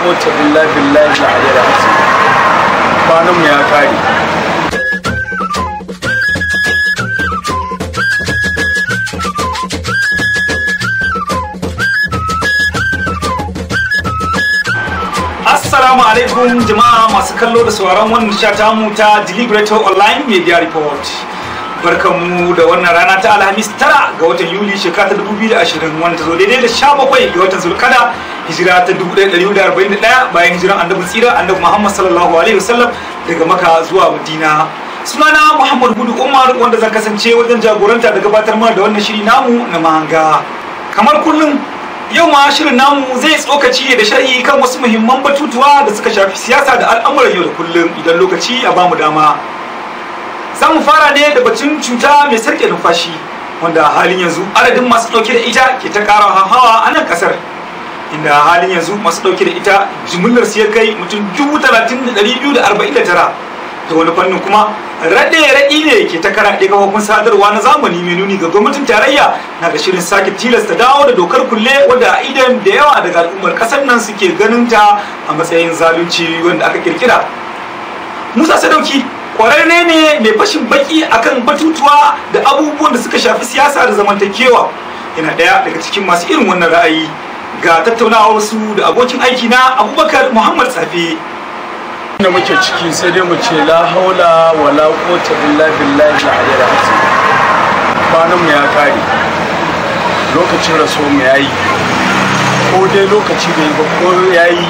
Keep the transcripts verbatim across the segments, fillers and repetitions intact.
quwwata illa billahi al-aliyyil azim. Kwanan mu ya kare. Assalamu alaikum jama'a masu kallo da sauraron wannan shata mu ta Deliberator Online Media Report. Barkanmu da wannan rana ta Alhamis tara ga watan Yuli shekara ta dubu biyu da ashirin wanda ta zo daidai da sha bakwai ga watan Zulkada hijira ta dubu ɗaya da ɗari hudu da arba'in da ɗaya bayan hijiran annabi tsira annabi Muhammad sallallahu alaihi wasallam daga Makka zuwa Madina. Sunana Muhammad Hudu Umar wanda zan kasance wajen jagoranta da gabatar mana da wannan shiri namu na mahanga. Kamar kullum yau ma shirin namu zai tsokaci da sharhi kan wasu muhimman batutuwa da suka shafi siyasa da al'amuran yau da kullum idan lokaci a bamu dama. Za mu fara ne da batun cuta mai sarƙe numfashi wanda halin yanzu adadin masu ɗauke da ita ke ta ƙara hawa a nan ƙasar, inda halin yanzu masu ɗauke da ita jimillar su ya kai mutum dubu talatin da ɗari biyu da arba'in da tara. Da wani fannin kuma raɗe raɗi ne ke ta karaɗe kafofin sadarwa na zamani mai nuni ga gwamnatin tarayya na da shirin sake tilasta dawo da dokar kulle wadda idan da yawa daga al'ummar ƙasar nan suke ganin ta a matsayin zalunci wanda aka kirkira. Musa Sadauki ƙwararre ne mai fashin baki akan batutuwa da abubuwan da suka shafi siyasa da zamantakewa, yana ɗaya daga cikin masu irin wannan ra'ayi. Ga tattaunawar su da abokin aiki na Abubakar Muhammad Safi. Da muke ciki sai dai mu ce la haula wala quwwata illa billahi al-aliyyil azim. Kwanan mu ya kare, lokacin rasuwar mu yayi, ko dai lokaci bai ba ko yayi,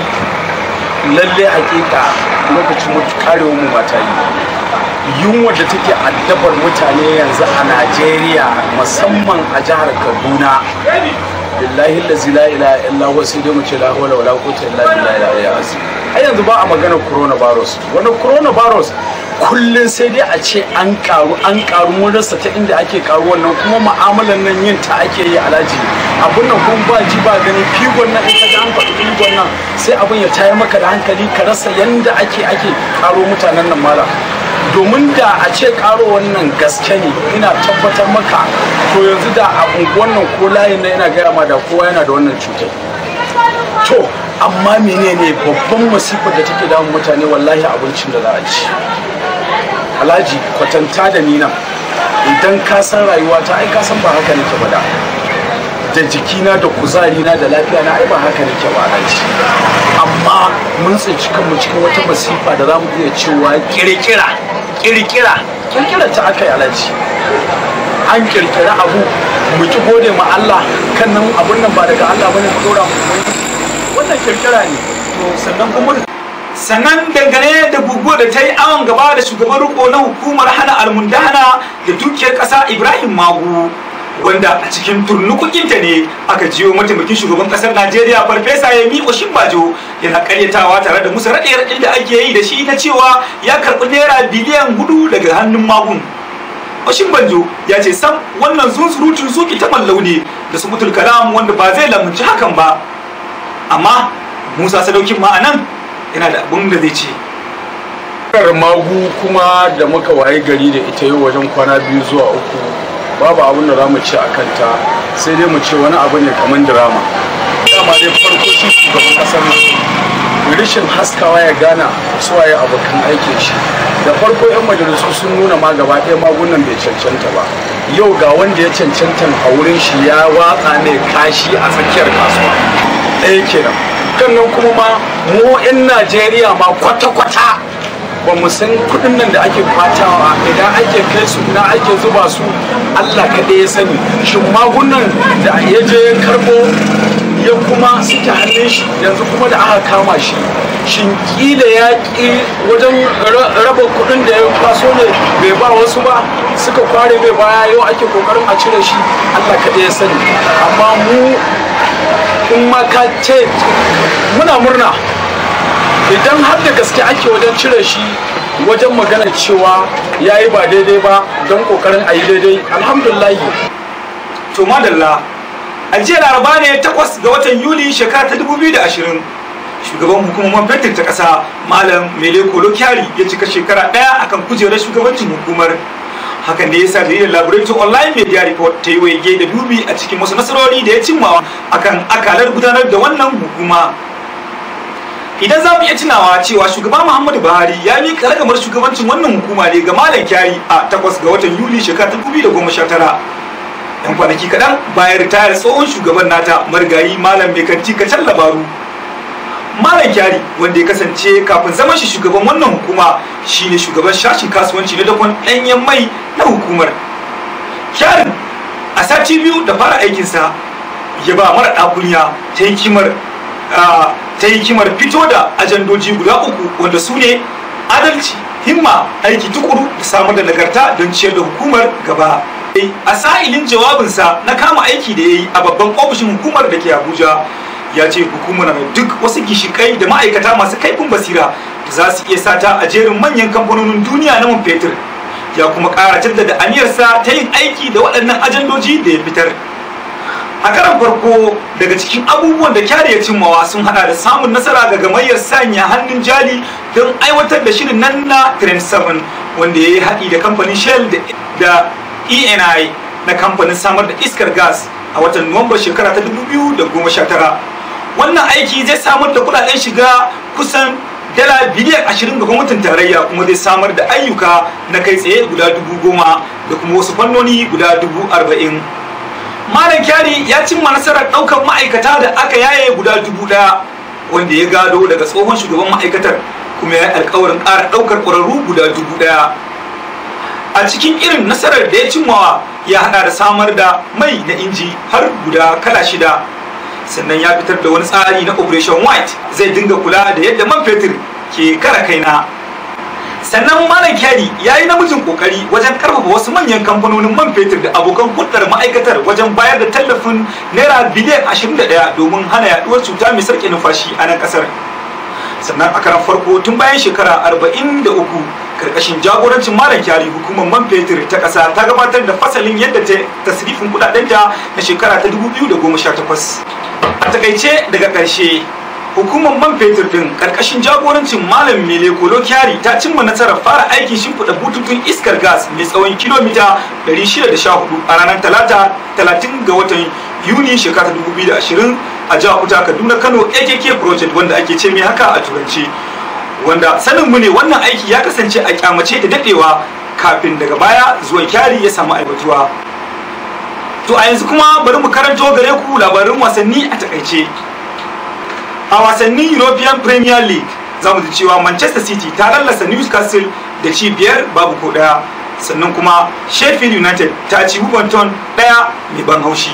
lalle hakika lokacin mutu karewar mu mata yi. Yunwa da take addabar mutane yanzu a Najeriya musamman a jihar Kaduna, billahi allazi la ilaha illa huwa, sai dai mu ce la hawla wala quwwata illa billahi al-aliyyil azim. Ai yanzu ba a magana coronavirus, wani coronavirus kullum sai dai a ce an karu an karu mun rasa ta inda ake karu wannan, kuma mu'amalan nan yin ta ake yi alaji abun nan kun ba ji ba gani figon nan in ka ga an faɗi figon nan sai abun ya tayar maka da hankali ka rasa yanda ake ake karo mutanen nan mala. Domin da a ce karo wannan gaske ne ina tabbatar maka to yanzu da a unguwan nan ko layin nan ina gaya ma da kowa yana da wannan cutar. To amma menene babban masifar da take damun mutane? Wallahi abincin da za a ci. Alhaji kwatanta da ni nan, idan ka san rayuwa ta ai ka san ba haka nake ba da da jikina da kuzari na da lafiya na ai ba haka nake ba alhaji. Amma mun tsinci kanmu cikin wata masifa da za mu iya cewa kirkira kirkira kirkira ta aka yi alhaji. An kirkira abu mu ki gode ma Allah kan nan abun nan ba daga Allah bane mu dora mu, wannan kirkira ne. To sannan kuma sannan dangane da guguwar da ta yi awon gaba da shugaban riko na hukumar hana almundana da dukiyar ƙasa Ibrahim Magu, wanda a cikin turnukukinta ne aka jiyo mataimakin shugaban ƙasar Najeriya Farfesa Yemi Oshinbajo yana karyatawa tare da musu raɗe-raɗe da ake yi da shi na cewa ya karɓi naira biliyan hudu daga hannun Magun. Oshinbajo ya ce sam wannan zunzurutun zuki ta mallau ne da subutul kalam wanda ba zai lamunci hakan ba. Amma Musa Sadaukin ma anan yana da abin da zai ce. Magu kuma da muka waye gari da ita yau wajen kwana biyu zuwa uku, babu abin da za mu ce a kanta sai dai mu ce wani abu ne kamar drama. Dama dai farko shi shugaban kasar nan rishin haskawa ya gana suwaye abokan aikin shi. Da farko 'yan majalisu sun nuna ma gaba ɗaya magunan bai cancanta ba. Yau ga wanda ya cancanta a wurin shi ya watsa ne kashi a tsakiyar kasuwa. Ɗaya kenan. Kan nan kuma ma mu 'yan Najeriya ma kwata-kwata ba mu san kuɗin nan da ake fatawa idan ake kai su ina ake zuba su Allah kaɗai ya sani. Shin magunan da ya je ya karɓo ya kuma suke hannun shi yanzu kuma da aka kama shi, shin kila ya ƙi wajen raba kuɗin da ya kwaso ne bai ba wasu ba suka kware bai baya yau ake kokarin a cire shi Allah kaɗai ya sani. Amma mu in ma ka ce muna murna idan har da gaske ake wajen cire shi, wajen magana cewa ya yi ba daidai ba don kokarin a yi daidai, alhamdulillah. To madalla, a jiya laraba ne takwas ga watan Yuli shekara ta dubu biyu da ashirin shugaban hukumar fetur ta ƙasa Malam Mele Kolo Kyari ya cika shekara ɗaya akan kujerar shugabancin hukumar. Hakan da ya sa jaridar Deliberator Online Media Report ta yi waige da dubi a cikin wasu nasarori da ya cimma akan akalar gudanar da wannan hukuma. idan za mu iya tunawa cewa shugaba Muhammadu Buhari ya miƙa ragamar shugabancin wannan hukuma ne ga Malam Kyari a takwas ga watan Yuli shekara ta dubu biyu da goma sha tara. Yan kwanaki kaɗan bayan ritayar tsohon shugaban nata marigayi Malam Mai Kanti Kacal Labaru. Malam Kyari wanda ya kasance kafin zaman shi shugaban wannan hukuma shine shugaban sashin kasuwanci na dakon ɗanyen mai na hukumar. Kyarin a sati biyu da fara aikinsa ya ba mara ɗakunya ta hikimar ta hikimar fito da ajandoji guda uku wanda su ne adalci, himma, aiki tukuru da samar da nagarta don ciyar da hukumar gaba. A sa'ilin jawabinsa na kama aiki da ya yi a babban ofishin hukumar da ke Abuja ya ce hukumar na duk wasu gishikai da ma'aikata masu kaifin basira da za su iya sata a jerin manyan kamfanonin duniya na man fetur. Ya kuma ƙara jaddada aniyarsa ta yin aiki da waɗannan ajandoji da ya fitar. A karan farko daga cikin abubuwan da Kyari ya cimmawa sun hada da samun nasara ga gamayyar sanya hannun jali don aiwatar da shirin nan na Trend seven wanda ya yi haɗi da kamfanin Shell da E N I na kamfanin samar da iskar gas a watan Nuwamba shekara ta dubu biyu da goma sha tara. Wannan aiki zai samar da kuɗaɗen shiga kusan dala biliyan ashirin ga gwamnatin tarayya kuma zai samar da ayyuka na kai tsaye guda dubu goma da kuma wasu fannoni guda dubu arba'in. Malam Kyari ya cimma nasarar ɗaukar ma'aikata da aka yaye guda dubu ɗaya wanda ya gado daga tsohon shugaban ma'aikatar kuma ya yi alkawarin ƙara ɗaukar ƙwararru guda dubu ɗaya. A cikin irin nasarar da ya cimmawa ya haɗa da samar da mai na inji har guda kala shida. Sannan ya fitar da wani tsari na Operation White zai dinga kula da yadda man fetur ke kara kaina. Sannan Malam Kyari ya yi namijin kokari wajen karfafa wasu manyan kamfanonin man fetur da abokan hulɗar ma'aikatar wajen bayar da tallafin naira biliyan ashirin da ɗaya domin hana yaduwar cuta mai sarƙe numfashi a nan ƙasar. Sannan a karan farko tun bayan shekara arba'in da uku karkashin jagorancin Malam Kyari hukumar man fetur ta ƙasa ta gabatar da fasalin yadda ta tasrifin kuɗaɗenta na shekara ta dubu biyu da goma sha takwas. A takaice daga ƙarshe hukumar man fetur din karkashin jagorancin Malam Mele Kolo Kyari ta cimma nasarar fara aikin shimfiɗa bututun iskar gas mai tsawon kilomita ɗari shida da sha hudu a ranar talata talatin ga watan Yuni shekara dubu biyu da ashirin a jihar Kuta Kaduna Kano A K K project wanda ake ce mai haka a turanci, wanda sanin mu ne wannan aiki ya kasance a kyamace da dadewa kafin daga baya zuwan Kyari ya samu aibatuwa. To a yanzu kuma bari mu karanto gare ku labarin wasanni a takaice. A wasannin European Premier League za mu ji cewa Manchester City ta lallasa Newcastle da ci biyar babu ko daya, sannan kuma Sheffield United ta ci Wolverhampton daya mai ban haushi.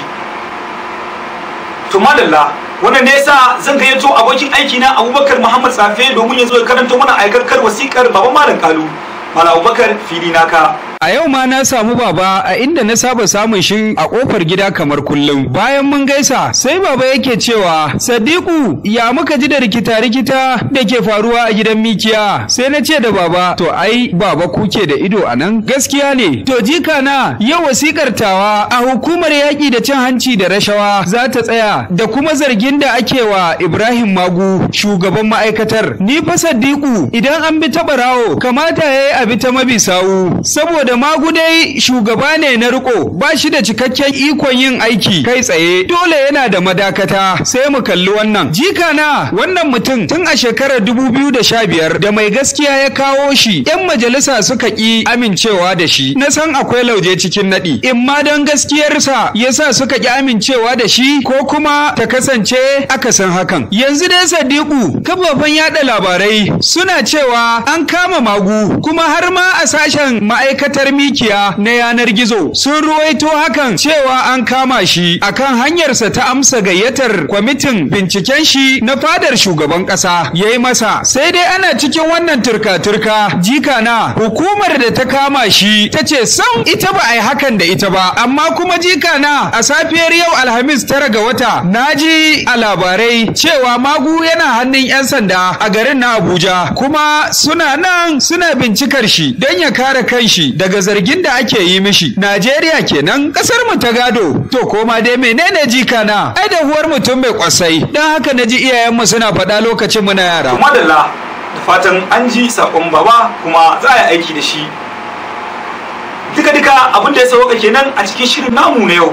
To madalla wannan ne yasa zan gayyato abokin aiki na Abubakar Muhammad Safe domin ya zo ya karanto mana aikakkar wasikar Baba Malam Kalu. Malam Abubakar fili naka. A yau ma na samu baba a inda na saba samun shi a kofar gida kamar kullum. Bayan mun gaisa sai baba yake cewa Sadiku ya muka ji da rikita-rikita da ke faruwa a gidan mikiya. Sai na ce da baba to ai baba kuke da ido a nan gaskiya ne. To jika na yau wasikar tawa a hukumar yaƙi da cin hanci da rashawa za ta tsaya da kuma zargin da ake wa Ibrahim Magu shugaban ma'aikatar. Ni fa Sadiku idan an bi ta barawo kamata yayi a bi ta mabi sawu saboda da Magu dai shugaba ne na riko ba shi da cikakken ikon yin aiki kai tsaye dole yana da madakata. Sai mu kalli wannan jika na wannan mutum tun a shekarar dubu biyu da sha biyar da mai gaskiya ya kawo shi yan majalisa suka ki amincewa da shi. Na san akwai lauje cikin nadi in ma don gaskiyarsa yasa suka ki amincewa da shi ko kuma ta kasance akasin hakan. Yanzu dai Sadiku kafafen yada labarai suna cewa an kama Magu kuma har ma a sashen ma'aikatar mikiya na yanar gizo sun ruwaito hakan cewa an kama shi akan hanyarsa ta amsa gayyatar kwamitin binciken shi na fadar shugaban kasa yayi masa. Sai dai ana cikin wannan turka-turka jika na hukumar da ta kama shi ta ce sam ita ba a yi hakan da ita ba, amma kuma jika na a safiyar yau Alhamis tara ga wata naji a labarai cewa Magu yana hannun 'yan sanda a garin na Abuja kuma suna nan suna bincikar shi don ya kare kanshi daga zargin da ake yi mishi. Najeriya kenan kasar mu ta gado. To koma dai menene jika na ai da huwar mutum mai kwasai, dan haka naji iyayen mu suna faɗa lokacin muna yara. Madalla da fatan an ji sakon baba kuma za a yi aiki da shi. Duka duka abin da ya sauka kenan a cikin shirin namu na yau,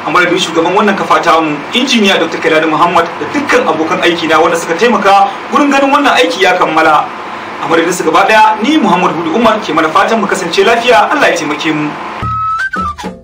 a madadin shugaban wannan kafa ta mu injiniya Dr. Kailani Muhammad da dukkan abokan aiki na wanda suka taimaka gurin ganin wannan aiki ya kammala. A madadin su gaba daya ni Muhammad Hudu Umar ke mana fatan mu kasance lafiya. Allah ya taimake mu.